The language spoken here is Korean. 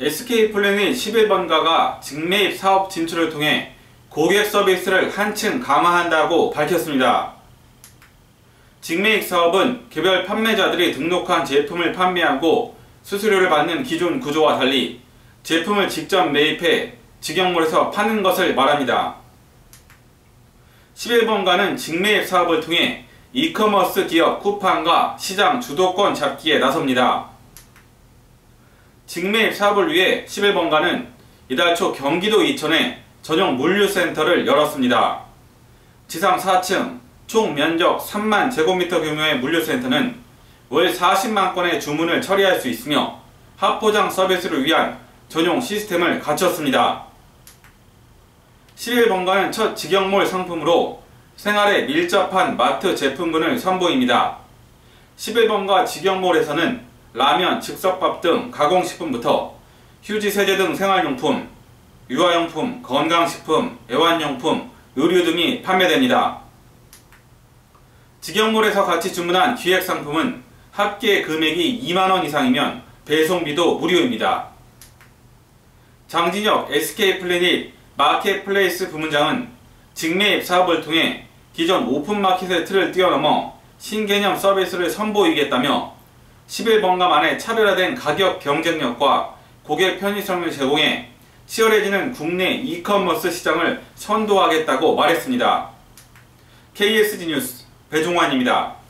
SK플래닛 11번가가 직매입 사업 진출을 통해 고객 서비스를 한층 강화한다고 밝혔습니다. 직매입 사업은 개별 판매자들이 등록한 제품을 판매하고 수수료를 받는 기존 구조와 달리 제품을 직접 매입해 직영몰에서 파는 것을 말합니다. 11번가는 직매입 사업을 통해 이커머스 기업 쿠팡과 시장 주도권 잡기에 나섭니다. 직매입 사업을 위해 11번가는 이달 초 경기도 이천에 전용 물류센터를 열었습니다. 지상 4층, 총 면적 3만 제곱미터 규모의 물류센터는 월 40만 건의 주문을 처리할 수 있으며 합포장 서비스를 위한 전용 시스템을 갖췄습니다. 11번가는 첫 직영몰 상품으로 생활에 밀접한 마트 제품군을 선보입니다. 11번가 직영몰에서는 라면, 즉석밥 등 가공식품부터 휴지, 세제 등 생활용품, 유아용품, 건강식품, 애완용품, 의류 등이 판매됩니다. 직영몰에서 같이 주문한 기획상품은 합계 금액이 2만원 이상이면 배송비도 무료입니다. 장진혁 SK플래닛 마켓플레이스 부문장은 직매입 사업을 통해 기존 오픈마켓의 틀을 뛰어넘어 신개념 서비스를 선보이겠다며 11번가만의 차별화된 가격 경쟁력과 고객 편의성을 제공해 치열해지는 국내 이커머스 시장을 선도하겠다고 말했습니다. KSG 뉴스 배종환입니다.